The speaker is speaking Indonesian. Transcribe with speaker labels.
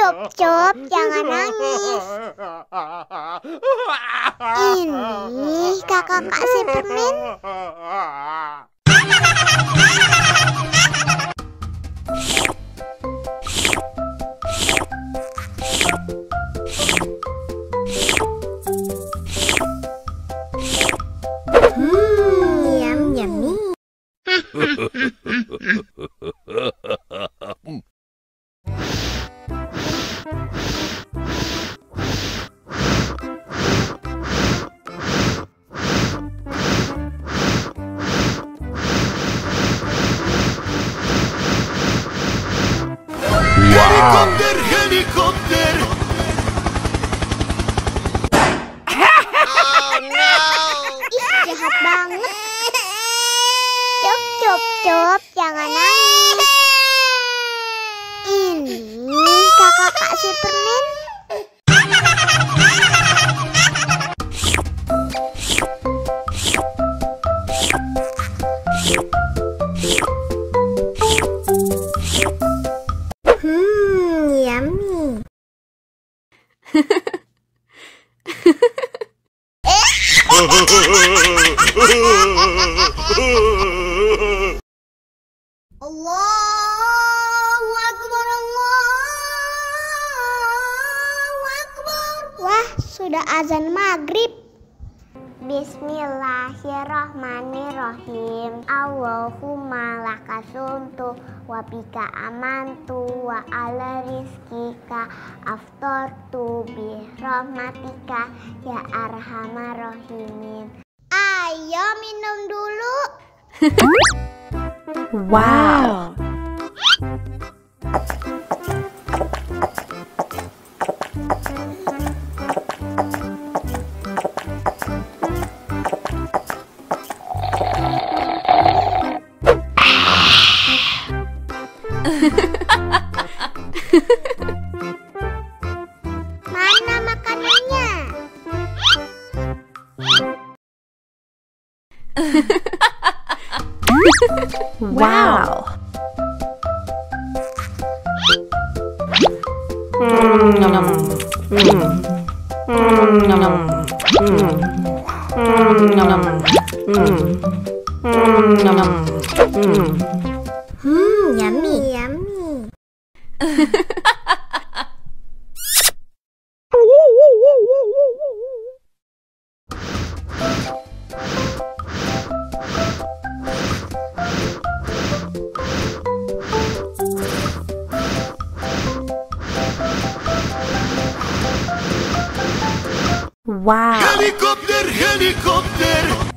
Speaker 1: Cop, jangan nangis. Ini kakak kasih permen. Yummy.
Speaker 2: Helikopter, helikopter.
Speaker 1: Oh no. Ih, jahat banget. Cop, jangan nangis. Ini kakak kasih permen. Yummy. Allahu Akbar, Allahu Akbar. Wah, sudah azan maghrib. Bismillahirrahmanirrahim. Allahumma lakasumtu wa bika amantu wa ala rizkika aftortu bi rahmatika ya arhamar rahimin. Ayo minum dulu.
Speaker 3: Wow.
Speaker 1: Mana makanannya?
Speaker 3: Wow.
Speaker 1: Yummy.
Speaker 3: Wow.
Speaker 2: Helikopter, helikopter.